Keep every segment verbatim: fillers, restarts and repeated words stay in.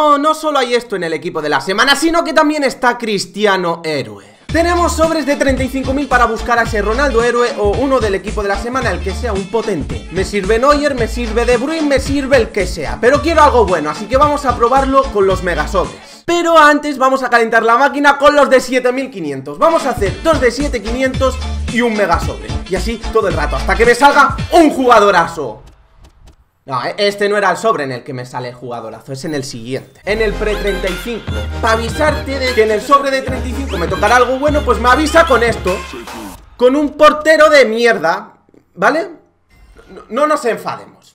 no, no solo hay esto en el equipo de la semana, sino que también está Cristiano Héroe. Tenemos sobres de treinta y cinco mil para buscar a ese Ronaldo Héroe o uno del equipo de la semana, el que sea un potente. Me sirve Neuer, me sirve De Bruyne, me sirve el que sea, pero quiero algo bueno, así que vamos a probarlo con los megasobres. Pero antes vamos a calentar la máquina con los de siete mil quinientos. Vamos a hacer dos de siete mil quinientos y un megasobre. Y así todo el rato, hasta que me salga un jugadorazo. No, este no era el sobre en el que me sale el jugadorazo, es en el siguiente, en el pre treinta y cinco. Para avisarte de que en el sobre de treinta y cinco me tocará algo bueno, pues me avisa con esto. Con un portero de mierda, ¿vale? No, no nos enfademos.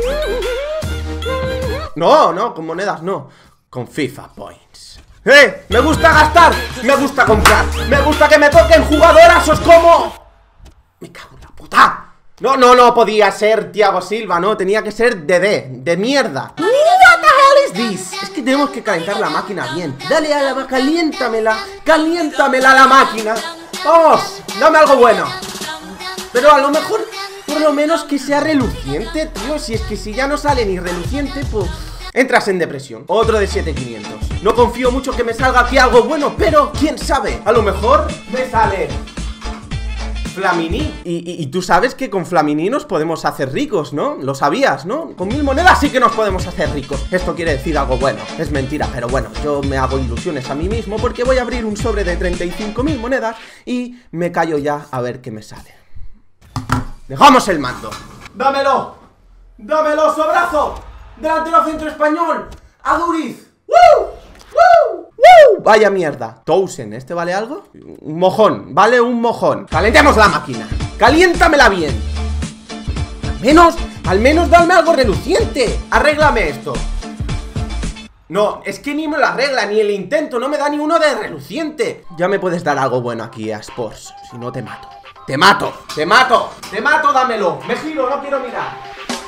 No, no, con monedas no. Con FIFA Points. ¡Eh! Me gusta gastar, me gusta comprar, me gusta que me toquen jugadorazos como... Me cago en la puta. No, no, no podía ser Thiago Silva, no, tenía que ser Dede, de mierda. What the hell is this? Es que tenemos que calentar la máquina bien. Dale a la, caliéntamela, caliéntamela la máquina. Vamos, dame algo bueno. Pero a lo mejor, por lo menos que sea reluciente, tío. Si es que si ya no sale ni reluciente, pues... entras en depresión. Otro de siete mil quinientos. No confío mucho que me salga aquí algo bueno, pero quién sabe, a lo mejor me sale Flamini. Y, y, y tú sabes que con Flamini nos podemos hacer ricos, ¿no? Lo sabías, ¿no? Con mil monedas sí que nos podemos hacer ricos. Esto quiere decir algo bueno. Es mentira, pero bueno, yo me hago ilusiones a mí mismo porque voy a abrir un sobre de treinta y cinco mil monedas y me callo ya a ver qué me sale. Dejamos el mando. ¡Dámelo! ¡Dámelo, sobrazo! Delantero centro español, Aduriz. ¡Woo! ¡Woo! ¡Woo! Vaya mierda. Towson, ¿este vale algo? Un mojón, vale un mojón. Calentemos la máquina, caliéntamela bien. Al menos, al menos dame algo reluciente. Arréglame esto. No, es que ni me lo arregla, ni el intento. No me da ni uno de reluciente. Ya me puedes dar algo bueno aquí a Sports. Si no te mato. Te mato, te mato, te mato, dámelo. Me giro, no quiero mirar.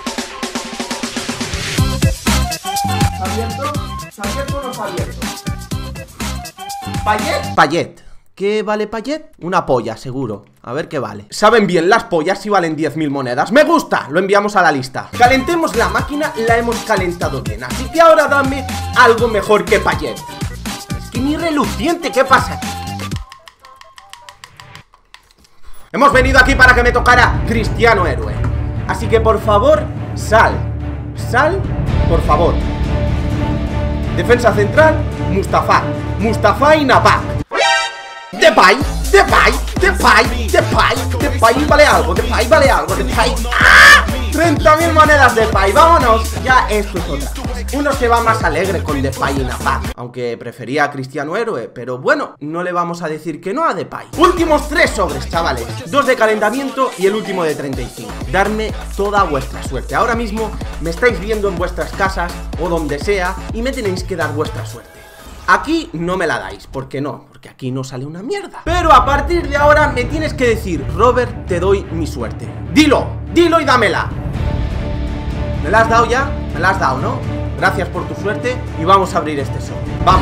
¿Abierto? ¿Abierto o no está abierto? ¿Payet? Payet. ¿Qué vale Payet? Una polla, seguro. A ver qué vale. Saben bien las pollas si valen diez mil monedas. ¡Me gusta! Lo enviamos a la lista. Calentemos la máquina, la hemos calentado bien. Así que ahora dame algo mejor que Payet. Es que ni reluciente, ¿qué pasa? Hemos venido aquí para que me tocara Cristiano Héroe. Así que por favor, sal. Sal, por favor. Defensa central, Mustafa. Mustafa y Napak. Depay, Depay, Depay, Depay, Depay vale algo, Depay vale algo, Depay. ¡Ah! treinta mil monedas Depay, vámonos. Ya esto es otra cosa. Uno se va más alegre con Depay y Napak, aunque prefería a Cristiano Héroe, pero bueno, no le vamos a decir que no a Depay. Últimos tres sobres, chavales. Dos de calentamiento y el último de treinta y cinco. Darme toda vuestra suerte. Ahora mismo me estáis viendo en vuestras casas o donde sea y me tenéis que dar vuestra suerte. Aquí no me la dais, ¿por qué no? Porque aquí no sale una mierda. Pero a partir de ahora me tienes que decir: Robert, te doy mi suerte. Dilo, dilo y dámela. ¿Me la has dado ya? Me la has dado, ¿no? Gracias por tu suerte y vamos a abrir este sobre. Vamos.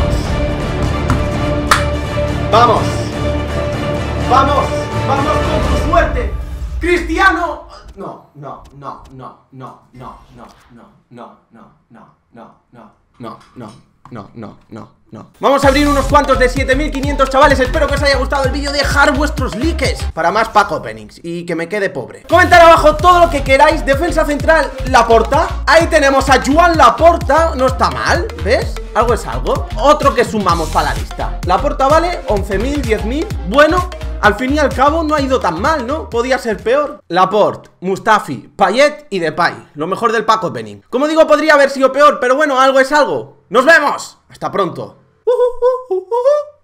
Vamos. Vamos. Vamos con tu suerte. Cristiano. No, no, no, no, no, no, no, no, no, no, no, no, no, no, no. No, no, no, no. Vamos a abrir unos cuantos de siete mil quinientos, chavales. Espero que os haya gustado el vídeo. Dejar vuestros likes para más pack openings y que me quede pobre. Comentar abajo todo lo que queráis. Defensa central, Laporta. Ahí tenemos a Joan Laporta. No está mal, ¿ves? Algo es algo. Otro que sumamos para la lista. Laporta vale once mil, diez mil. Bueno, al fin y al cabo no ha ido tan mal, ¿no? Podía ser peor. Laporte, Mustafi, Payet y Depay. Lo mejor del pack opening. Como digo, podría haber sido peor, pero bueno, algo es algo. ¡Nos vemos! ¡Hasta pronto! Uh, uh, uh, uh, uh.